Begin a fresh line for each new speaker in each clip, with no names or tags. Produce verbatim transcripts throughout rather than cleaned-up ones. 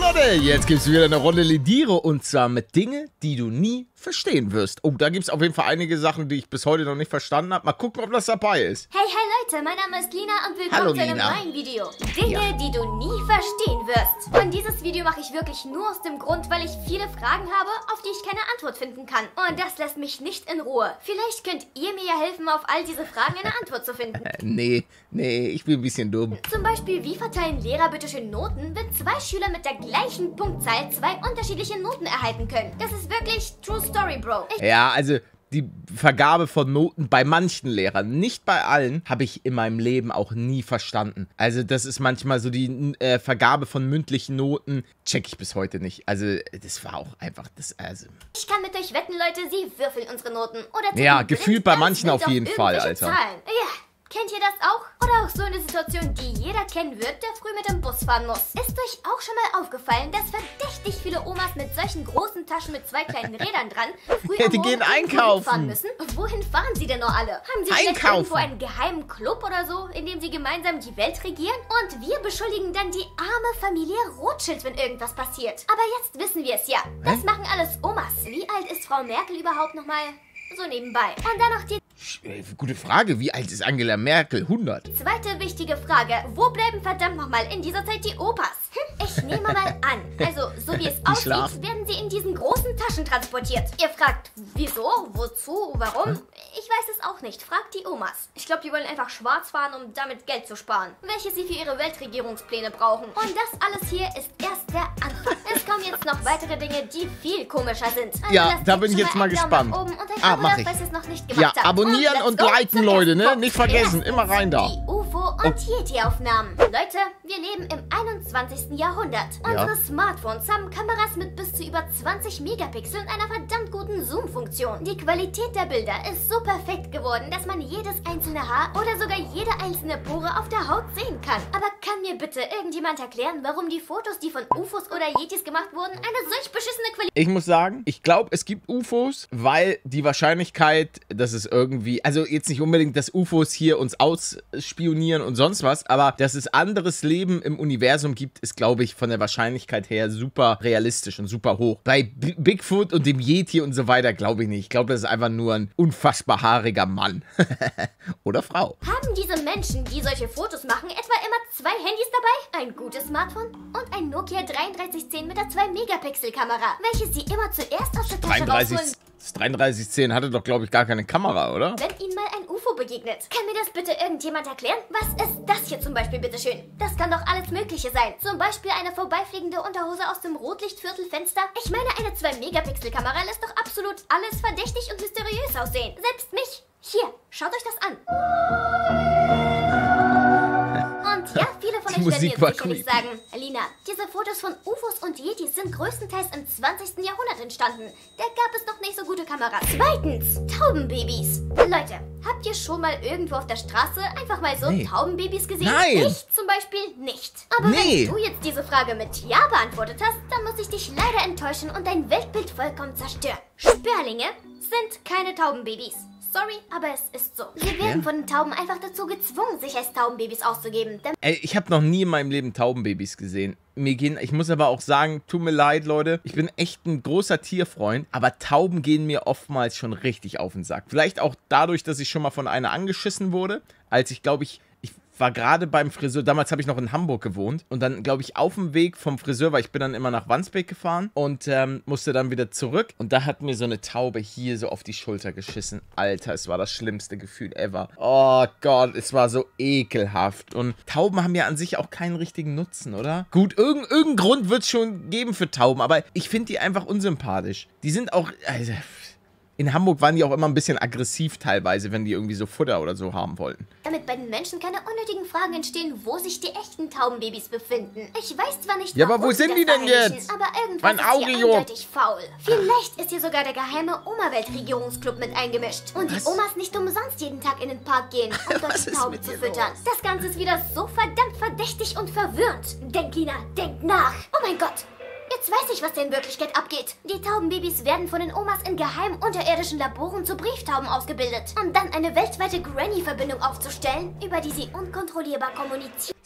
Leute, jetzt gibt es wieder eine Runde Lediere und zwar mit Dingen, die du nie verstehen wirst. Oh, da gibt es auf jeden Fall einige Sachen, die ich bis heute noch nicht verstanden habe. Mal gucken, ob das dabei ist.
Hey, hey Leute, mein Name ist Lina und willkommen
Hallo,
zu einem
Lina.
neuen Video. Dinge,
Ja.
die du nie verstehen wirst. Und dieses Video mache ich wirklich nur aus dem Grund, weil ich viele Fragen habe, auf die ich keine Antwort finden kann. Und das lässt mich nicht in Ruhe. Vielleicht könnt ihr mir ja helfen, auf all diese Fragen eine Antwort zu finden.
Äh, nee, nee, ich bin ein bisschen dumm.
Zum Beispiel, wie verteilen Lehrer bitte schön Noten, wenn zwei Schüler mit der gleichen Punktzahl zwei unterschiedliche Noten erhalten können? Das ist wirklich True Story, Bro. Ich
Ja, also die Vergabe von Noten bei manchen Lehrern, nicht bei allen, habe ich in meinem Leben auch nie verstanden. Also das ist manchmal so die äh, Vergabe von mündlichen Noten, check ich bis heute nicht. Also das war auch einfach das, also...
Ich kann mit euch wetten, Leute, sie würfeln unsere Noten. Oder tippen
Ja,
blind
gefühlt bei
ganz
manchen
wild
auf jeden Fall,
irgendwelche
Alter.
Zahlen. Ja, kennt ihr das auch? Oder auch so eine Situation, die jeder kennen wird, der früh mit dem Bus fahren muss. Ist euch auch schon mal aufgefallen, dass verdächtig viele Omas mit solchen großen Taschen mit zwei kleinen Rädern dran früh
Ja,
am
die
Morgen
gehen
irgendwo
einkaufen.
hinfahren müssen? Wohin fahren sie denn noch alle? Haben sie vielleicht
Einkaufen.
irgendwo einen geheimen Club oder so, in dem sie gemeinsam die Welt regieren? Und wir beschuldigen dann die arme Familie Rothschild, wenn irgendwas passiert. Aber jetzt wissen wir es ja. Das
Hä?
machen alles Omas. Wie alt ist Frau Merkel überhaupt nochmal? So nebenbei. Und dann noch die
Äh, Gute Frage, wie alt ist Angela Merkel? hundert?
zweite wichtige Frage. Wo bleiben verdammt nochmal in dieser Zeit die Opas? Hm, ich nehme mal an. Also, so wie es aussieht,
schlafen.
werden sie in diesen großen Taschen transportiert. Ihr fragt, wieso, wozu, warum? Ich weiß es auch nicht. Fragt die Omas. Ich glaube, die wollen einfach schwarz fahren, um damit Geld zu sparen. Welche sie für ihre Weltregierungspläne brauchen. Und das alles hier ist erst der Anfang. Es kommen jetzt noch weitere Dinge, die viel komischer sind. Also
Ja,
lasst
da
jetzt
bin ich
schon
jetzt
mal
mal
einen Daumen
gespannt.
nach oben und ein
Ah,
Abo
mach
da,
ich.
falls ihr es noch nicht
Ja,
gemacht habt.
abonnieren
let's
und
go
liken,
zum
Leute,
ersten
ne?
Punkt.
Nicht vergessen, immer rein da.
Die U F O- und Yeti-Aufnahmen. Leute, wir leben im einundzwanzigsten Jahrhundert. Unsere Smartphones haben Kameras mit bis zu über zwanzig Megapixel und einer verdammt guten Zoom-Funktion. Die Qualität der Bilder ist so perfekt geworden, dass man jedes einzelne Haar oder sogar jede einzelne Pore auf der Haut sehen kann. Aber kann mir bitte irgendjemand erklären, warum die Fotos, die von U F Os oder Yetis gemacht wurden, eine solch beschissene Qualität...
Ich muss sagen, ich glaube, es gibt U F Os, weil die Wahrscheinlichkeit, dass es irgendwie, also jetzt nicht unbedingt, dass U F Os hier uns ausspionieren und sonst was, aber dass es anderes Leben im Universum gibt, ist, glaube ich, von der Wahrscheinlichkeit her super realistisch und super hoch. Bei B Bigfoot und dem Yeti und so weiter glaube ich nicht. Ich glaube, das ist einfach nur ein unfassbar haariger Mann. Oder Frau.
Haben diese Menschen, die solche Fotos machen, etwa immer zwei Handys dabei? Ein gutes Smartphone und ein Nokia dreiunddreißig zehn mit der zwei Megapixel Kamera, welches sie immer zuerst aus der Tasche
dreiunddreißig,
rausholen,
das dreiunddreißig zehn hatte doch, glaube ich, gar keine Kamera, oder?
wenn ihnen mal ein U F O begegnet. Kann mir das bitte irgendjemand erklären? Was ist das hier zum Beispiel, bitteschön? Das kann doch alles Mögliche sein. Zum Beispiel eine vorbeifliegende Unterhose aus dem Rotlichtviertelfenster. Ich meine, eine zwei Megapixel Kamera lässt doch absolut alles verdächtig und mysteriös aussehen. Selbst mich. Hier, schaut euch das an. Und ja, viele von
Die
euch werden
Musik
jetzt
war
sicherlich
creepy.
sagen, Alina, diese Fotos von U F Os und Yetis sind größtenteils im zwanzigsten Jahrhundert entstanden. Da gab es noch nicht so gute Kameras. Zweitens, Taubenbabys. Leute, habt ihr schon mal irgendwo auf der Straße einfach mal so
Nee.
Taubenbabys gesehen?
Nein.
Ich zum Beispiel nicht. Aber
Nee.
wenn du jetzt diese Frage mit Ja beantwortet hast, dann muss ich dich leider enttäuschen und dein Weltbild vollkommen zerstören. Sperlinge sind keine Taubenbabys. Sorry, aber es ist so. Sie werden
Ja.
von den Tauben einfach dazu gezwungen, sich als Taubenbabys auszugeben. Denn
Ey, ich habe noch nie in meinem Leben Taubenbabys gesehen. Mir gehen, ich muss aber auch sagen, tut mir leid, Leute. Ich bin echt ein großer Tierfreund, aber Tauben gehen mir oftmals schon richtig auf den Sack. Vielleicht auch dadurch, dass ich schon mal von einer angeschissen wurde, als ich, glaube ich, ich war gerade beim Friseur, damals habe ich noch in Hamburg gewohnt und dann, glaube ich, auf dem Weg vom Friseur, weil ich bin dann immer nach Wandsbek gefahren und ähm, musste dann wieder zurück und da hat mir so eine Taube hier so auf die Schulter geschissen. Alter, es war das schlimmste Gefühl ever. Oh Gott, es war so ekelhaft und Tauben haben ja an sich auch keinen richtigen Nutzen, oder? Gut, irgendein irgendein Grund wird es schon geben für Tauben, aber ich finde die einfach unsympathisch. Die sind auch... Also, in Hamburg waren die auch immer ein bisschen aggressiv teilweise, wenn die irgendwie so Futter oder so haben wollten.
damit bei den Menschen keine unnötigen Fragen entstehen, wo sich die echten Taubenbabys befinden. Ich weiß zwar nicht,
Ja, aber
warum
wo
sie
sind
das
die denn
verheimlichen,
jetzt?
aber irgendwas
Mein
ist
Auge
hier
juckt.
eindeutig faul. Vielleicht ist hier sogar der geheime Oma-Weltregierungsclub mit eingemischt. Und
Was?
die Omas nicht umsonst jeden Tag in den Park gehen, um dort
Was
die
ist
Tauben
mit
zu
dir
füttern.
los?
Das Ganze ist wieder so verdammt verdächtig und verwirrend. Denk, Lina, denk nach. Oh mein Gott. Jetzt weiß ich, was da in Wirklichkeit abgeht. Die Taubenbabys werden von den Omas in geheimen unterirdischen Laboren zu Brieftauben ausgebildet, um dann eine weltweite Granny-Verbindung aufzustellen, über die sie unkontrollierbar kommunizieren.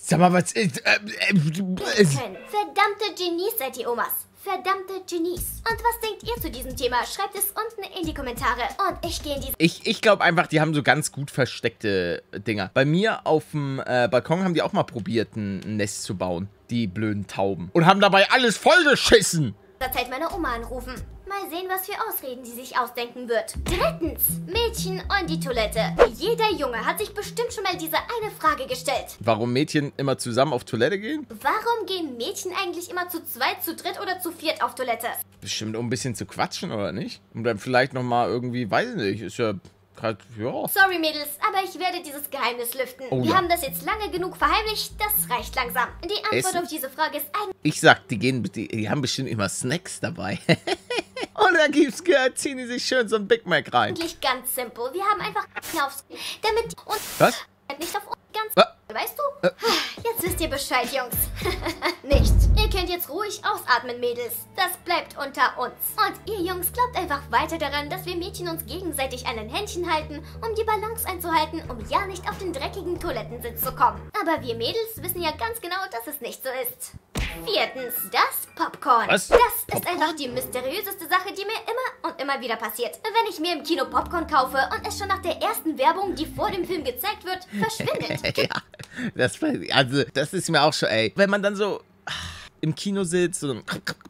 Sag mal, was ist... Äh, äh, äh,
Verdammte Genies seid ihr, Omas. Verdammte Genies. Und was denkt ihr zu diesem Thema? Schreibt es unten in die Kommentare. Und ich gehe in die...
Ich, ich glaube einfach, die haben so ganz gut versteckte Dinger. Bei mir auf dem äh, Balkon haben die auch mal probiert, ein Nest zu bauen. Die blöden Tauben. Und haben dabei alles vollgeschissen.
Zeit meine Oma anrufen. Mal sehen, was für Ausreden sie sich ausdenken wird. Drittens, Mädchen und die Toilette. Jeder Junge hat sich bestimmt schon mal diese eine Frage gestellt.
Warum Mädchen immer zusammen auf Toilette gehen?
Warum gehen Mädchen eigentlich immer zu zweit, zu dritt oder zu viert auf Toilette?
Bestimmt, um ein bisschen zu quatschen, oder nicht? Und dann vielleicht nochmal irgendwie, weiß ich nicht, ist ja... Grad, ja.
Sorry, Mädels, aber ich werde dieses Geheimnis lüften.
Oh,
Wir
ja.
haben das jetzt lange genug verheimlicht, das reicht langsam. Die Antwort
Essen?
auf diese Frage ist eigentlich...
Ich sag, die gehen, die, die haben bestimmt immer Snacks dabei. Und da gibt's, ziehen die sich schön so ein Big Mac rein.
Eigentlich ganz simpel. Wir haben einfach aufs... Damit und...
Was?
Nicht auf uns ganz...
Was?
Weißt du? Jetzt wisst ihr Bescheid, Jungs. Nicht. Ihr könnt jetzt ruhig ausatmen, Mädels. Das bleibt unter uns. Und ihr Jungs glaubt einfach weiter daran, dass wir Mädchen uns gegenseitig an den Händchen halten, um die Balance einzuhalten, um ja nicht auf den dreckigen Toilettensitz zu kommen. Aber wir Mädels wissen ja ganz genau, dass es nicht so ist. Viertens, das Popcorn.
Was?
Das
Popcorn?
ist einfach die mysteriöseste Sache, die mir immer und immer wieder passiert. Wenn ich mir im Kino Popcorn kaufe und es schon nach der ersten Werbung, die vor dem Film gezeigt wird, verschwindet.
Ja, das, also, das ist mir auch schon, ey. Wenn man dann so im Kino sitzt und...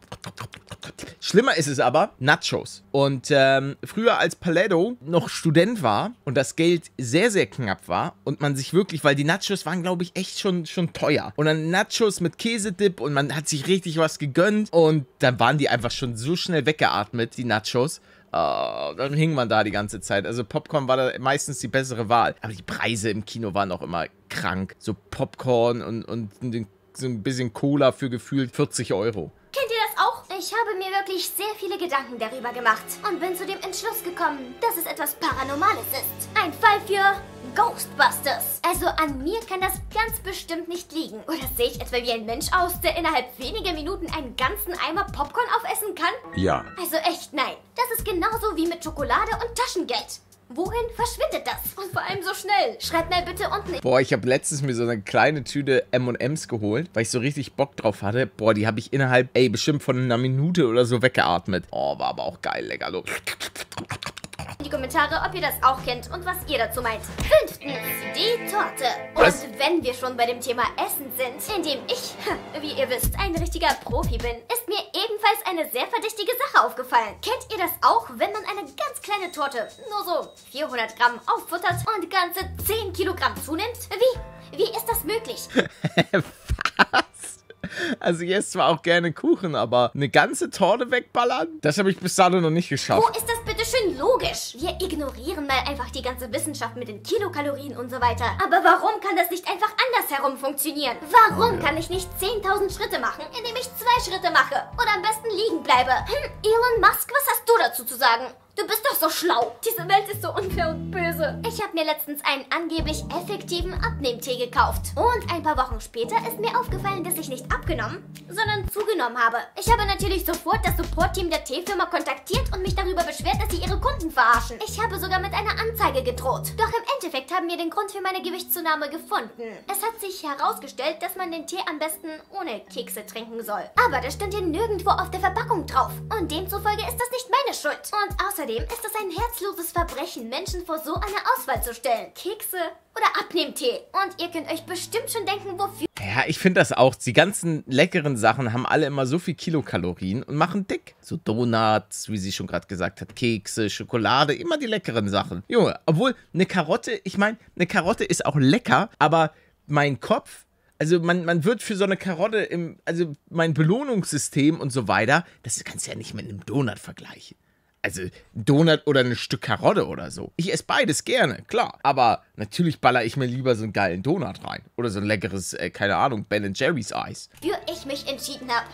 Schlimmer ist es aber, Nachos. Und ähm, früher als Paletto noch Student war und das Geld sehr, sehr knapp war und man sich wirklich, weil die Nachos waren, glaube ich, echt schon, schon teuer. Und dann Nachos mit Käsedip und man hat sich richtig was gegönnt und dann waren die einfach schon so schnell weggeatmet, die Nachos. Uh, dann hing man da die ganze Zeit. Also Popcorn war da meistens die bessere Wahl. Aber die Preise im Kino waren auch immer krank. So Popcorn und, und so ein bisschen Cola für gefühlt vierzig Euro.
Kennt ihr das auch? Ich habe mir wirklich sehr viele Gedanken darüber gemacht und bin zu dem Entschluss gekommen, dass es etwas Paranormales ist. Ein Fall für Ghostbusters. Also an mir kann das ganz bestimmt nicht liegen. Oder sehe ich etwa wie ein Mensch aus, der innerhalb weniger Minuten einen ganzen Eimer Popcorn aufessen kann?
Ja.
Also echt nein. Das ist genauso wie mit Schokolade und Taschengeld. Wohin verschwindet das? Und vor allem so schnell. Schreibt mal bitte unten.
Boah, ich habe letztens mir so eine kleine Tüte M und M's geholt, weil ich so richtig Bock drauf hatte. Boah, die habe ich innerhalb, ey, bestimmt von einer Minute oder so weggeatmet. Oh, war aber auch geil, lecker. Los.
In die Kommentare, ob ihr das auch kennt und was ihr dazu meint. Fünftens, die Torte. Und
Was?
wenn wir schon bei dem Thema Essen sind, in dem ich, wie ihr wisst, ein richtiger Profi bin, ist mir ebenfalls eine sehr verdächtige Sache aufgefallen. Kennt ihr das auch, wenn man eine ganz kleine Torte, nur so vierhundert Gramm, auffuttert und ganze zehn Kilogramm zunimmt? Wie? Wie ist das möglich?
Was? Also ich esse zwar auch gerne Kuchen, aber eine ganze Torte wegballern? Das habe ich bis dato noch nicht
Wo
geschafft.
ist das bitte schön logisch? Wir ignorieren mal einfach die ganze Wissenschaft mit den Kilokalorien und so weiter. Aber warum kann das nicht einfach andersherum funktionieren? Warum kann ich nicht zehntausend Schritte machen, indem ich zwei Schritte mache? Oder am besten liegen bleibe? Hm, Elon Musk, was hast du dazu zu sagen? Du bist doch so schlau. Diese Welt ist so unfair und böse. Ich habe mir letztens einen angeblich effektiven Abnehmtee gekauft. Und ein paar Wochen später ist mir aufgefallen, dass ich nicht abgenommen, sondern zugenommen habe. Ich habe natürlich sofort das Support-Team der Teefirma kontaktiert und mich darüber beschwert, dass sie ihre Kunden verarschen. Ich habe sogar mit einer Anzeige gedroht. Doch im Endeffekt haben wir den Grund für meine Gewichtszunahme gefunden. Es hat sich herausgestellt, dass man den Tee am besten ohne Kekse trinken soll. Aber das stand hier nirgendwo auf der Verpackung drauf. Und demzufolge ist das nicht meine Schuld. Und außerdem ist es ein herzloses Verbrechen, Menschen vor so eine Auswahl zu stellen. Kekse oder Abnehmtee. Und ihr könnt euch bestimmt schon denken, wofür.
Ja, ich finde das auch. Die ganzen leckeren Sachen haben alle immer so viel Kilokalorien und machen dick. So Donuts, wie sie schon gerade gesagt hat, Kekse, Schokolade, immer die leckeren Sachen. Junge, obwohl eine Karotte, ich meine, eine Karotte ist auch lecker, aber mein Kopf, also man, man wird für so eine Karotte im, also mein Belohnungssystem und so weiter, das kannst du ja nicht mit einem Donut vergleichen. Also, ein Donut oder ein Stück Karotte oder so. Ich esse beides gerne, klar. Aber natürlich baller ich mir lieber so einen geilen Donut rein. Oder so ein leckeres, äh, keine Ahnung, Ben and Jerry's Eis.
Für ich mich entschieden habe.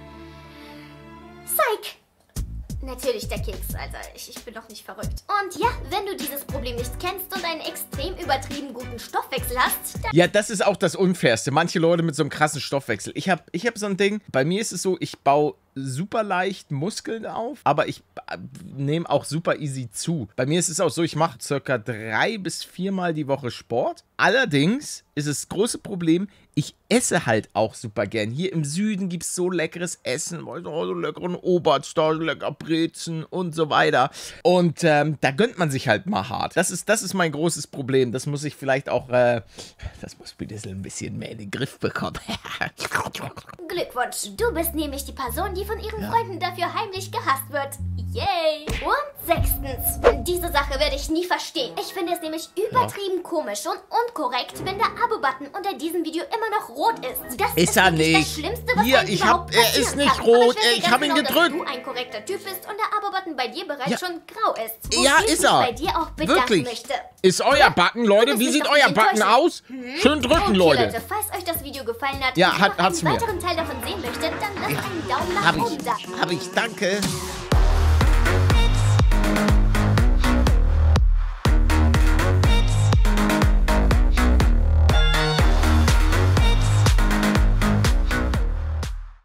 Psych! Natürlich der Keks, Alter. Ich, ich bin doch nicht verrückt. Und ja, wenn du dieses Problem nicht kennst und einen extrem übertrieben guten Stoffwechsel hast, dann...
Ja, das ist auch das Unfairste. Manche Leute mit so einem krassen Stoffwechsel. Ich habe ich hab so ein Ding, bei mir ist es so, ich baue super leicht Muskeln auf, aber ich äh, nehme auch super easy zu. Bei mir ist es auch so, ich mache circa drei bis viermal die Woche Sport. Allerdings ist das große Problem, ich esse halt auch super gern. Hier im Süden gibt es so leckeres Essen, oh, so leckeren Oberst, so lecker Brezen und so weiter. Und ähm, da gönnt man sich halt mal hart. Das ist, das ist mein großes Problem. Das muss ich vielleicht auch, äh, das muss Bidissel ein bisschen mehr in den Griff bekommen.
Glückwunsch, du bist nämlich die Person, die von ihren ja. Freunden dafür heimlich gehasst wird. Yay! Und sechstens, diese Sache werde ich nie verstehen. Ich finde es nämlich übertrieben ja. komisch und unkorrekt, wenn der Abo-Button unter diesem Video immer noch rot ist. Das
ist,
ist
er nicht.
Das Schlimmste, was
Hier, ich hab, er ist nicht kann. rot, ich, ich habe ihn
genau,
gedrückt.
Dass du ein korrekter Typ bist und der Abo-Button bei dir bereits ja. schon grau ist.
Ja, ist er.
Bei dir auch
Wirklich.
Möchte.
Ist euer Button, Leute? Wie sieht euer Button aus? Hm? Schön drücken,
okay,
Leute.
Leute. Falls euch das Video gefallen hat
ja,
und
hat,
ihr noch einen
hat's
weiteren
mir.
Teil davon sehen möchtet, dann lasst
ja.
einen Daumen nach
hab
oben
ich,
da.
Hab ich, danke.